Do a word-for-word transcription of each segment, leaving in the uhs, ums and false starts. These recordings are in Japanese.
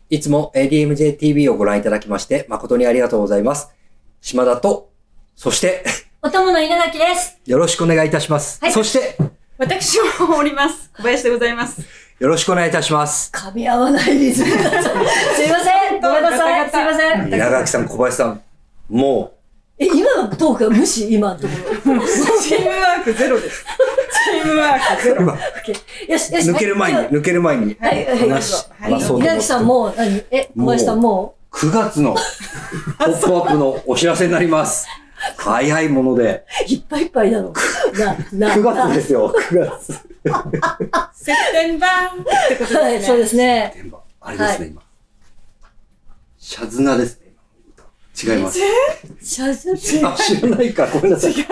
いつも エーディーエムジェーティービー をご覧いただきまして誠にありがとうございます。島田と、そして、 お供の稲垣です。 よろしくお願いいたします。はい、そして、 私もおります。小林でございます。 よろしくお願いいたします。 噛み合わないリズムが。すいません。ごめんなさい。すいません。 稲垣さん、小林さん、もう。 え、今のトークは無視今のところ。 チームワークゼロです。チームワークゼロ。 今よし、よし。 抜ける前に、抜ける前に。 はい、はい、 話し、話そうと思って。 稲垣さんもう、何え、小林さんもうくがつのポップアップのお知らせになります。早いもので。 いっぱいいっぱいなの。 な、な。くがつですよ、くがつ。 セプテンバーってことですね。 はい、そうですね。 セプテンバー。あれですね、今。シャズナですね。違います。 シャズナあ、知らないか。ごめんなさい。 違います。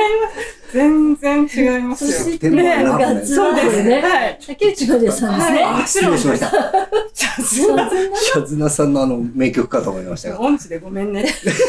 全然違いますよ。 そしてね、そうですね。はい。竹内まりやさんですね。 あ、失礼しました。 シャズナ。 シャズナさんのあの名曲かと思いましたが。 音痴でごめんね。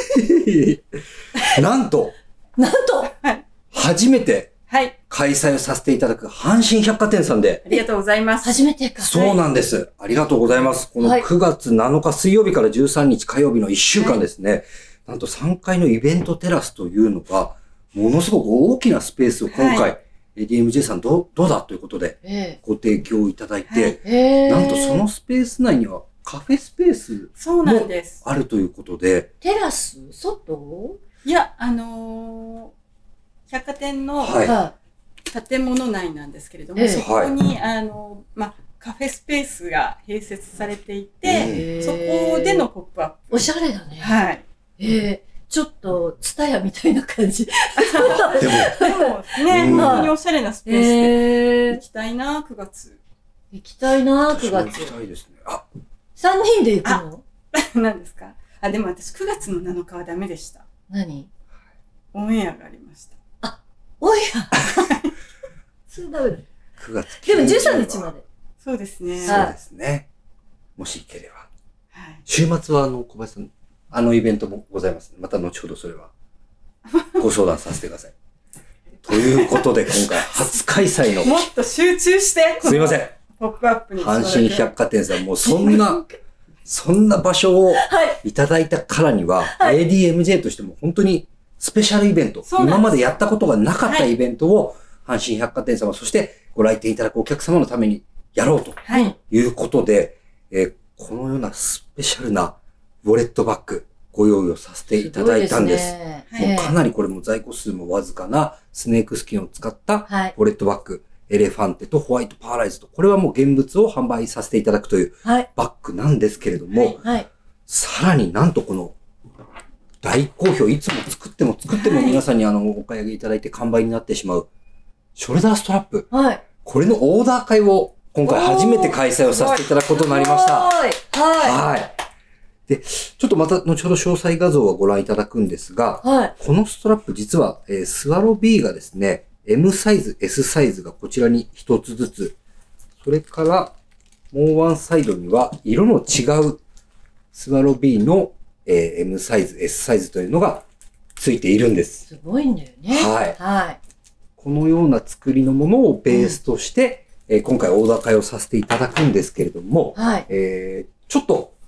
なんと。 なんと。 はい。 初めて。 はい。 開催をさせていただく阪神百貨店さんで。 ありがとうございます。 初めてか。 そうなんです。ありがとうございます。このくがつなのか水曜日からじゅうさんにち火曜日のいっしゅうかんですね。なんとさんかいのイベントテラスというのが、ものすごく大きなスペースを今回、エーディーエムジェー さんどう、どうだということで、ご提供いただいて、なんとそのスペース内にはカフェスペースもあるということで。 テラス外いや、あのー、百貨店の建物内なんですけれども、そこに、あの、まあ、カフェスペースが併設されていて、そこでのポップアップ。 おしゃれだね。 はい。 ええ、ちょっと、ツタヤみたいな感じ。でも、でもね、本当におしゃれなスペースで行きたいな、くがつ。 行きたいな、くがつ。 行きたいですね。あ、 さんにんで行くの？ 何ですか？あ、でも私くがつのなのかはダメでした。 何？ オンエアがありました。 あ、オンエアそれダメだ。 くがつ。 でもじゅうさんにちまで。 そうですね。 そうですね。もし行ければ。週末はあの、小林さん、あのイベントもございます。また後ほどそれはご相談させてください。ということで今回初開催の。 もっと集中して。 すいません。 ポップアップに。 阪神百貨店さんもうそんな、そんな場所をいただいたからには、はい、エーディーエムジェー としても本当にスペシャルイベント。今までやったことがなかったイベントを阪神百貨店様、そしてご来店いただくお客様のためにやろうということで、はい、えー、このようなスペシャルなウォレットバッグご用意をさせていただいたんです。すね、もうかなりこれも在庫数もわずかなスネークスキンを使ったウォレットバッグ、はい、エレファンテとホワイトパーライズと、これはもう現物を販売させていただくというバッグなんですけれども、はいはい、さらになんとこの大好評、いつも作っても作っても皆さんにあのお買い上げいただいて完売になってしまうショルダーストラップ。はい、これのオーダー会を今回初めて開催をさせていただくことになりました。はい。はい。で、ちょっとまた後ほど詳細画像はご覧いただくんですが、はい、このストラップ実は、えー、スワロ B がですね、エム サイズ、エス サイズがこちらに一つずつ、それからもうワンサイドには色の違うスワロ B の、えー、エム サイズ、エス サイズというのがついているんです。 すごいんだよね。 はい。はい。このような作りのものをベースとして、うん、えー、今回オーダー会をさせていただくんですけれども、はい、えー、ちょっと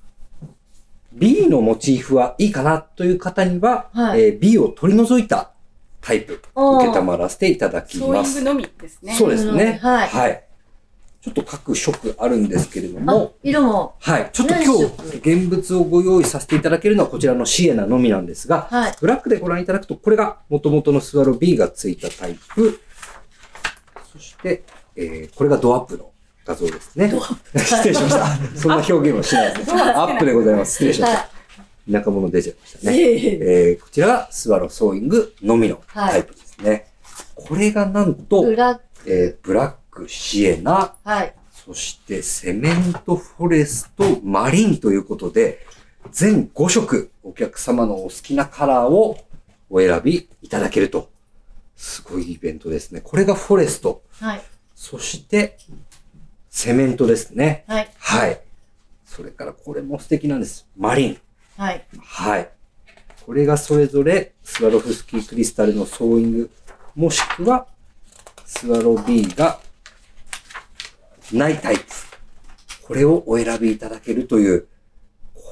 B のモチーフはいいかなという方には、はい、えー、B を取り除いたタイプ、受けたまらせていただきます。 ソーイングのみですね。 そうですね。はい。はい。ちょっと各色あるんですけれども。 色も。 はい。ちょっと今日、現物をご用意させていただけるのはこちらのシエナのみなんですが、はい、ブラックでご覧いただくと、これが元々のスワロ B がついたタイプ。そして、えー、これがドアップの画像ですね。失礼しました。そんな表現はしないですね。アップでございます。失礼しました。田舎者出ちゃいましたね。えー、こちらがスワロソーイングのみのタイプですね。はい、これがなんと、ブラック、えー、ブラック、シエナ、はい、そしてセメント、フォレスト、マリンということで、全ごしょくお客様のお好きなカラーをお選びいただけると。すごいイベントですね。これがフォレスト。はい、そして、セメントですね。はい。はい。それからこれも素敵なんです。マリン。はい。はい。これがそれぞれスワロフスキークリスタルのソーイング、もしくはスワロ B がないタイプ。これをお選びいただけるという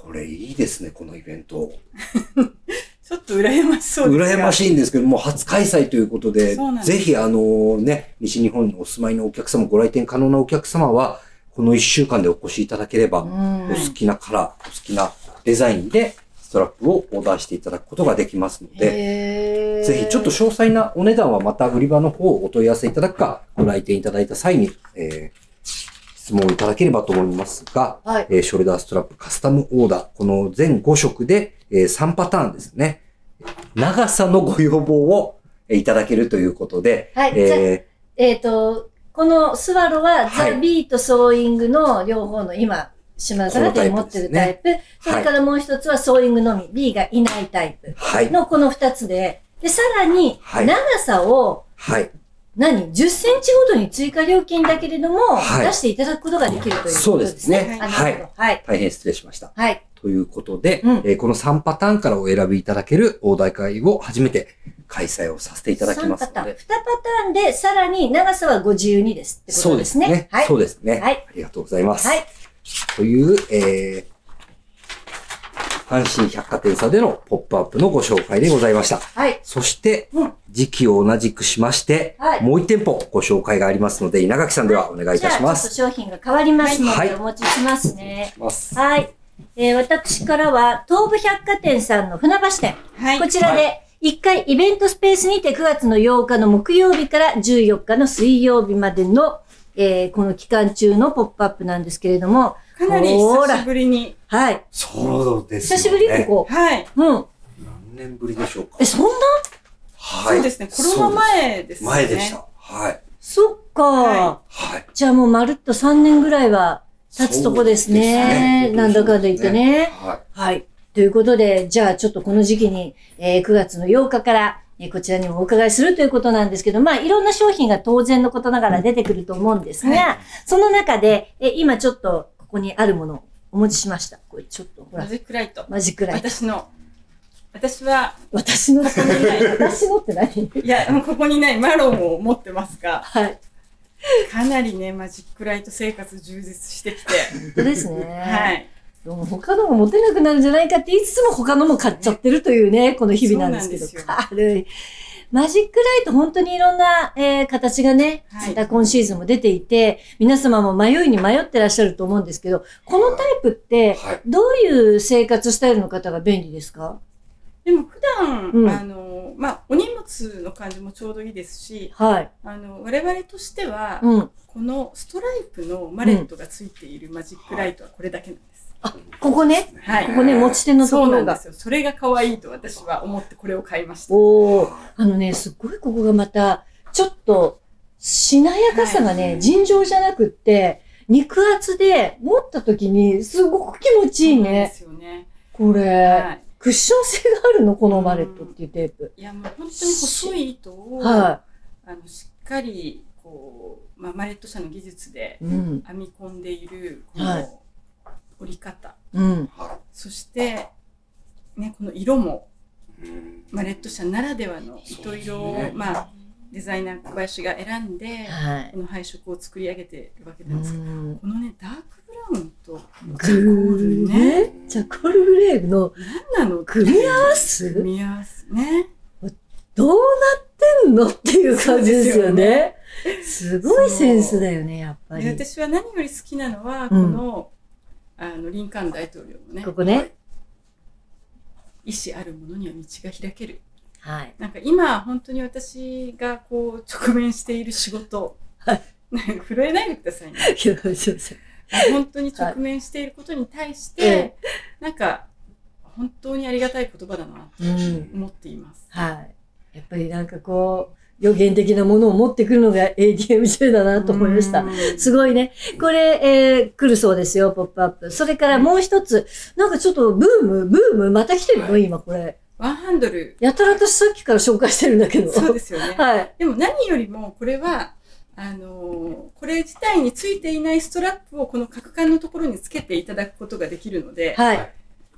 これいいですね、このイベント。 ちょっと羨ましそうですね。羨ましいんですけども、初開催ということで、ぜひあのね、西日本にお住まいのお客様、ご来店可能なお客様は、このいっしゅうかんでお越しいただければ、お好きなカラー、お好きなデザインでストラップをオーダーしていただくことができますので、ぜひちょっと詳細なお値段はまた売り場の方をお問い合わせいただくか、ご来店いただいた際に、えー質問いただければと思いますが、はい、えー、ショルダーストラップカスタムオーダー、この全ご色で、えー、さんパターンですね。長さのご要望をいただけるということで、 はい。えー、えっ、ー、と、このスワロは、はい、ザ・ビートソーイングの両方の今、島田さんが手に持ってるタイプ。それからもう一つはソーイングのみ、B がいないタイプのこの二つで、で、さらに長さを、はい。何 ?じゅっセンチごとに追加料金だけれども、はい、出していただくことができるということですね。 そうですね。 はい。はい。 大変失礼しました。 はい。 ということで、うん、えー、このさんパターンからお選びいただけるオーダー会を初めて開催をさせていただきますので。さんパターン。にパターンで、さらに長さはご自由にですってことですね。 そうですね。はい。そうですね。はい。ありがとうございます。はい。という、えー、阪神百貨店さんでのポップアップのご紹介でございました。はい。そして、うん、時期を同じくしまして、はい、もう一店舗ご紹介がありますので、稲垣さんではお願いいたします。 じゃあちょっと商品が変わりますので、はい、お持ちしますね。はい。えー、私からは、東武百貨店さんの船橋店。はい。こちらで、いっかいイベントスペースにてくがつのようかの木曜日からじゅうよっかの水曜日までの、えー、この期間中のポップアップなんですけれども、 かなり久しぶりに。 はい。 そうですね。 久しぶりここ。 はい。 うん。 何年ぶりでしょうか。 え、そんなはい。そうですね。コロナ前ですね。 前でした。はい。 そっか。はい。じゃあもうまるっとさんねんぐらいは経つとこですね。なんだかんだ言ってね。はい。はい。ということで、じゃあちょっとこの時期に、えー、くがつのようかから、えー、こちらにもお伺いするということなんですけど、まあいろんな商品が当然のことながら出てくると思うんですが、はい、その中で、えー、今ちょっとここにあるものをお持ちしました。これちょっとほら。 マジックライト。 マジックライト。 私の。私は、 私の、ここにない。私のって何？いや、もうここにないマロンを持ってますが、 はい。 かなりね、マジックライト生活充実してきて。 本当ですね。 はい。 他のも持てなくなるんじゃないかって言いつつも他のも買っちゃってるというね、この日々なんですけど。軽い。マジックライト本当にいろんな、えー、形がね、また今シーズンも出ていて、皆様も迷いに迷ってらっしゃると思うんですけど、このタイプってどういう生活スタイルの方が便利ですか？ でも普段、うん、あの、まあ、お荷物の感じもちょうどいいですし、はい。あの、我々としては、うん、このストライプのマレットがついているマジックライトはこれだけなんです。 あ、ここね。 はい。 ここね、持ち手のところが。 そうなんですよ。それが可愛いと私は思ってこれを買いました。 おー。あのね、すっごいここがまた、ちょっと、しなやかさがね、はい、尋常じゃなくって、肉厚で持った時にすごく気持ちいいね。 そうですよね。 これ。はい。クッション性があるのこのマレットっていうテープ。 いや、もう本当に細い糸を、はい、あのしっかり、こう、まあ、マレット社の技術で編み込んでいる、この、はい折り方、うん、そして、ね、この色も、マレット社ならではの糸色を、ね、まあ、デザイナー小林が選んで、はい、この配色を作り上げているわけなんですけど、このね、ダークブラウンとチャコールね、チャコールグレーの何なの組み合わせ組み合わせね。 どうなってんのっていう感じですよね。すごいセンスだよね、やっぱり。 私は何より好きなのは、この、うん、あのリンカーン大統領のね。 ここね。 意志あるものには道が開ける。 はい。 なんか今、本当に私がこう、直面している仕事。はい。震えないでくださいね。 いや、すいません。 本当に直面していることに対して、はい、なんか、本当にありがたい言葉だな、と思っています、 うん。はい。やっぱりなんかこう、予言的なものを持ってくるのが エーディーエムジェー だなと思いました。すごいね。これ、えー、来るそうですよ、ポップアップ。それからもう一つ、なんかちょっとブーム、ブーム、また来てるの、はい、今これ。 ワンハンドル。 やたら私さっきから紹介してるんだけど。 そうですよね。 はい。 でも何よりも、これは、あのー、これ自体についていないストラップをこの角管のところにつけていただくことができるので。はい。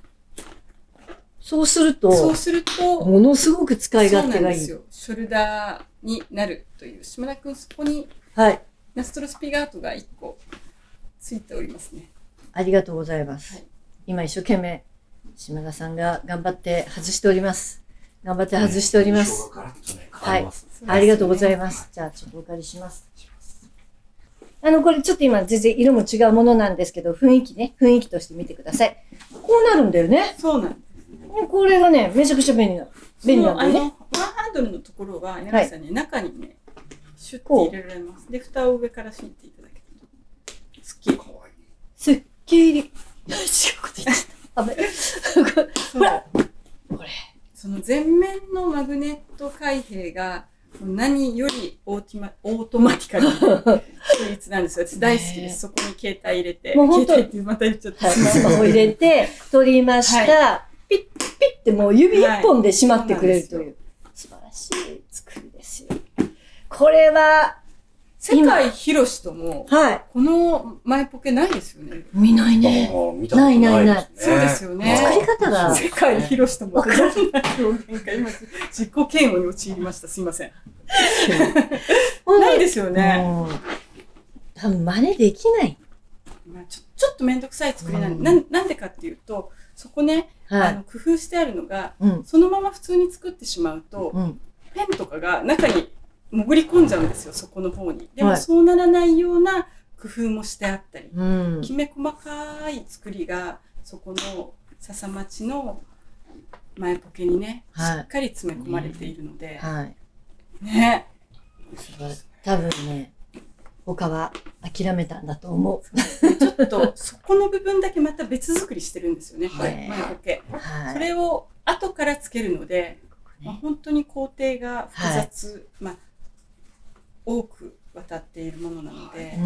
そうすると、そうすると、 ものすごく使い勝手がいい。 そうなんですよ。ショルダーになるという。島田くん、そこに、 はい。 ナストロスピガートがいっこついておりますね。 ありがとうございます。はい、 今一生懸命、島田さんが頑張って外しております。頑張って外しております。はい。ありがとうございます。じゃあ、ちょっとお借りします。あの、これちょっと今全然色も違うものなんですけど、雰囲気ね、雰囲気として見てください。こうなるんだよね。 そうなんです。 これがね、めちゃくちゃ便利な、便利なんだよね。 ワンハンドルのところは、稲垣さんね、中にね、シュッと入れられます。で、蓋を上から敷いていただけると。すっきり。 すっきり。違うこと言っちゃった。ほら、これ。 その前面のマグネット開閉が、何よりオーティマオートマティカルなスイーツなんですよ。私大好きです。そこに携帯入れて。 もう本当携帯ってまた言っちゃった。 スマホ入れて、取りました。はい、ピッ、ピッってもう指一本で閉まってくれるという。はい、素晴らしい作りですよ。これは、 世界広しとも、 はい、 この前ポケないですよね。 見ないね。ないないない。 そうですよね。 作り方が。 世界広しとも、どんな表現か今、自己嫌悪に陥りました。すいません。ないですよね。 多分真似できない。 まあちょ、ちょっとめんどくさい作りなんで、なん、なんでかっていうと、そこね、あの、工夫してあるのが、そのまま普通に作ってしまうと、ペンとかが中に潜り込んじゃうんですよ、そこの方に。でもそうならないような工夫もしてあったり、きめ細かい作りが、そこの笹町の前ポケにね、しっかり詰め込まれているので、ね。 多分ね、他は諦めたんだと思う。 ちょっとそこの部分だけまた別作りしてるんですよね、前ポケ。それを後からつけるので、まあ、本当に工程が複雑、はい、まあ、多く渡っているものなので、うん、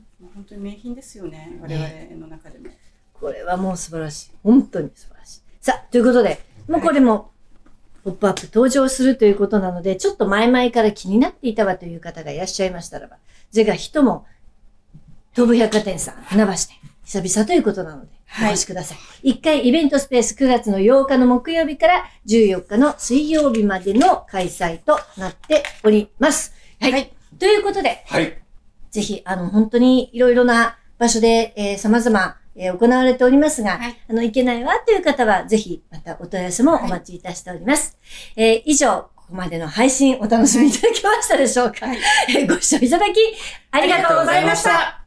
本当に名品ですよね、我々の中でも。 これはもう素晴らしい。本当に素晴らしい。さあ、ということで、もうこれも、ポップアップ登場するということなので、ちょっと前々から気になっていたわという方がいらっしゃいましたらば、ぜひとも、東武百貨店さん、船橋店、久々ということなので、お越しください。一、はい、回イベントスペースくがつのようかの木曜日からじゅうよっかの水曜日までの開催となっております。はい。はい、ということで、はい、ぜひ、あの、本当にいろいろな場所で、えー、様々、えー、行われておりますが、はい、あの、行けないわという方は、ぜひ、またお問い合わせもお待ちいたしております。はい、えー、以上、ここまでの配信お楽しみいただけましたでしょうか、はい、ご視聴いただき、ありがとうございました。